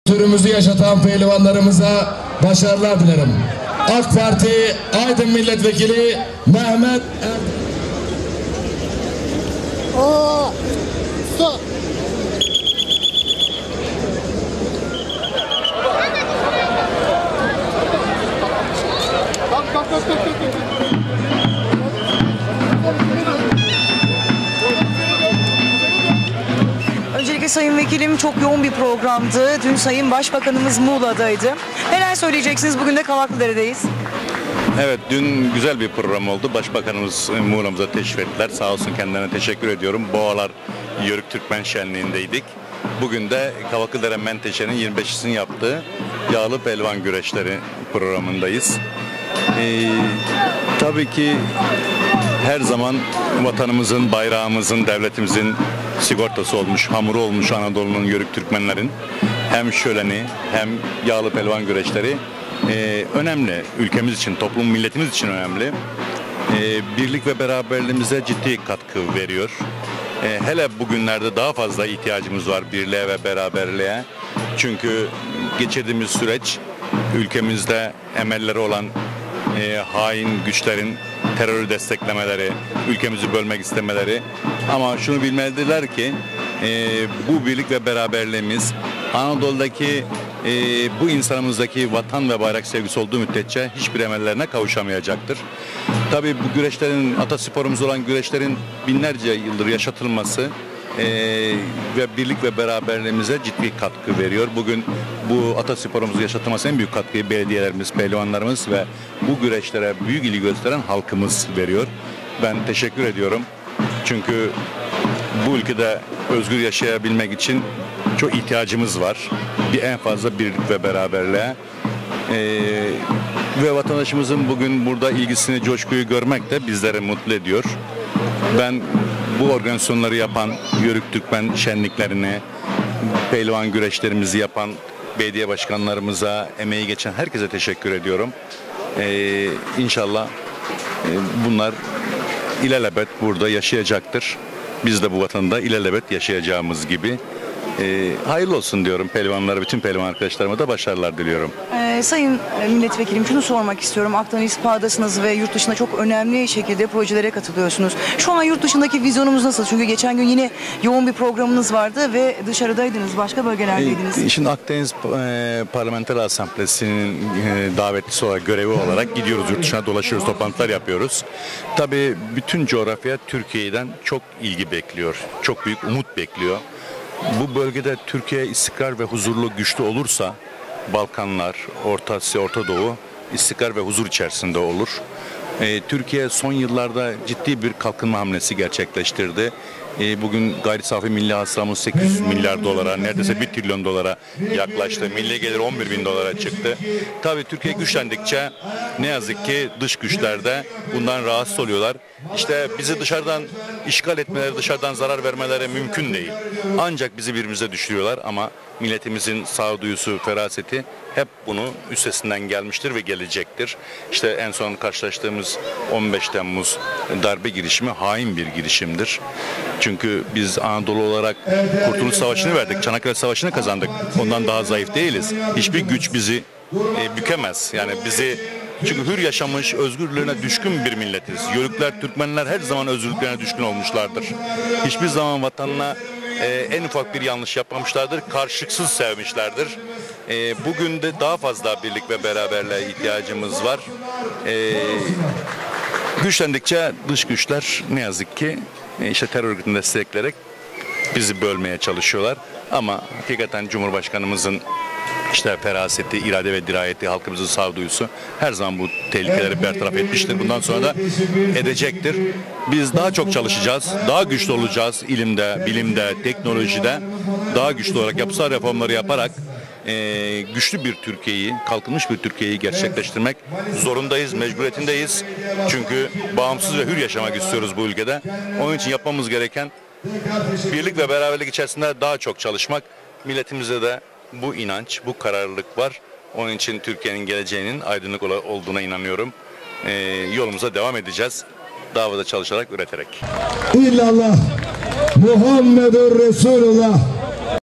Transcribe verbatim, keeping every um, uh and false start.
Türümüzü yaşatan pehlivanlarımıza başarılar dilerim. AK Parti Aydın Milletvekili Mehmet Er... Oo, stop. Öncelikle Sayın Vekilim, çok yoğun bir programdı. Dün Sayın Başbakanımız Muğla'daydı. Neler söyleyeceksiniz? Bugün de Kavaklıdere'deyiz. Evet, dün güzel bir program oldu. Başbakanımız Muğla'mıza teşrif ettiler. Sağ olsun, kendilerine teşekkür ediyorum. Boğalar Yörük Türkmen Şenliği'ndeydik. Bugün de Kavaklıdere Menteşe'nin yirmi beşincisini yaptığı Yağlı Pelvan Güreşleri programındayız. Ee, tabii ki her zaman vatanımızın, bayrağımızın, devletimizin sigortası olmuş, hamuru olmuş Anadolu'nun Yörük Türkmenlerin hem şöleni hem yağlı pelvan güreşleri e, önemli. Ülkemiz için, toplum, milletimiz için önemli. E, birlik ve beraberliğimize ciddi katkı veriyor. E, hele bugünlerde daha fazla ihtiyacımız var birliğe ve beraberliğe. Çünkü geçirdiğimiz süreç ülkemizde emelleri olan e, hain güçlerin terörü desteklemeleri, ülkemizi bölmek istemeleri. Ama şunu bilmelidirler ki e, bu birlik ve beraberliğimiz Anadolu'daki e, bu insanımızdaki vatan ve bayrak sevgisi olduğu müddetçe hiçbir emellerine kavuşamayacaktır. Tabii bu güreşlerin, atasporumuz olan güreşlerin binlerce yıldır yaşatılması e, ve birlik ve beraberliğimize ciddi katkı veriyor. Bugün bu atasporumuzu yaşatılması en büyük katkıyı belediyelerimiz, pehlivanlarımız ve bu güreşlere büyük ilgi gösteren halkımız veriyor. Ben teşekkür ediyorum. Çünkü bu ülkede özgür yaşayabilmek için çok ihtiyacımız var. Bir en fazla birlik ve beraberliğe. Ee, ve vatandaşımızın bugün burada ilgisini, coşkuyu görmek de bizleri mutlu ediyor. Ben bu organizasyonları yapan, Yörük Türkmen şenliklerini, pehlivan güreşlerimizi yapan belediye başkanlarımıza, emeği geçen herkese teşekkür ediyorum. Ee, İnşallah e, bunlar ilelebet burada yaşayacaktır. Biz de bu vatanda ilelebet yaşayacağımız gibi. Ee, hayırlı olsun diyorum pehlivanlara, bütün pehlivan arkadaşlarıma da başarılar diliyorum. Ee, Sayın Milletvekilim, şunu sormak istiyorum. Akdeniz Paha'dasınız ve yurt dışında çok önemli şekilde projelere katılıyorsunuz. Şu an yurt dışındaki vizyonumuz nasıl? Çünkü geçen gün yine yoğun bir programınız vardı ve dışarıdaydınız, başka bölgelerdeydiniz. Ee, şimdi Akdeniz e, Parlamenter Asamblesi'nin e, davetlisi olarak, görevi olarak gidiyoruz yurt dışına, dolaşıyoruz, toplantılar yapıyoruz. Tabii bütün coğrafya Türkiye'den çok ilgi bekliyor, çok büyük umut bekliyor. Bu bölgede Türkiye istikrar ve huzurlu, güçlü olursa Balkanlar, Orta Asya, Orta Doğu istikrar ve huzur içerisinde olur. Ee, Türkiye son yıllarda ciddi bir kalkınma hamlesi gerçekleştirdi. Ee, bugün gayri safi milli hasılamız sekiz yüz milyar dolara, neredeyse bir trilyon dolara yaklaştı. Milli gelir on bir bin dolara çıktı. Tabii Türkiye güçlendikçe ne yazık ki dış güçler de bundan rahatsız oluyorlar. İşte bizi dışarıdan işgal etmeleri, dışarıdan zarar vermeleri mümkün değil. Ancak bizi birbirimize düşürüyorlar ama milletimizin sağduyusu, feraseti hep bunu üstesinden gelmiştir ve gelecektir. İşte en son karşılaştığımız on beş Temmuz darbe girişimi hain bir girişimdir. Çünkü biz Anadolu olarak Kurtuluş Savaşı'nı verdik, Çanakkale Savaşı'nı kazandık. Ondan daha zayıf değiliz. Hiçbir güç bizi e, bükemez. Yani bizi, çünkü hür yaşamış, özgürlüğüne düşkün bir milletiz. Yörükler, Türkmenler her zaman özgürlüklerine düşkün olmuşlardır. Hiçbir zaman vatanına e, en ufak bir yanlış yapmamışlardır. Karşılıksız sevmişlerdir. E, bugün de daha fazla birlik ve beraberliğe ihtiyacımız var. E, güçlendikçe dış güçler ne yazık ki e, işte terör örgütünü destekleyerek bizi bölmeye çalışıyorlar. Ama hakikaten Cumhurbaşkanımızın İşte feraseti, irade ve dirayeti, halkımızın sağduyusu her zaman bu tehlikeleri bertaraf etmiştir. Bundan sonra da edecektir. Biz daha çok çalışacağız, daha güçlü olacağız ilimde, bilimde, teknolojide. Daha güçlü olarak yapısal reformları yaparak e, güçlü bir Türkiye'yi, kalkınmış bir Türkiye'yi gerçekleştirmek zorundayız, mecburiyetindeyiz. Çünkü bağımsız ve hür yaşamak istiyoruz bu ülkede. Onun için yapmamız gereken birlik ve beraberlik içerisinde daha çok çalışmak. Milletimizde de bu inanç, bu kararlılık var. Onun için Türkiye'nin geleceğinin aydınlık olduğuna inanıyorum. Ee, yolumuza devam edeceğiz. Davada çalışarak, üreterek. İllallah Muhammedur Resulullah.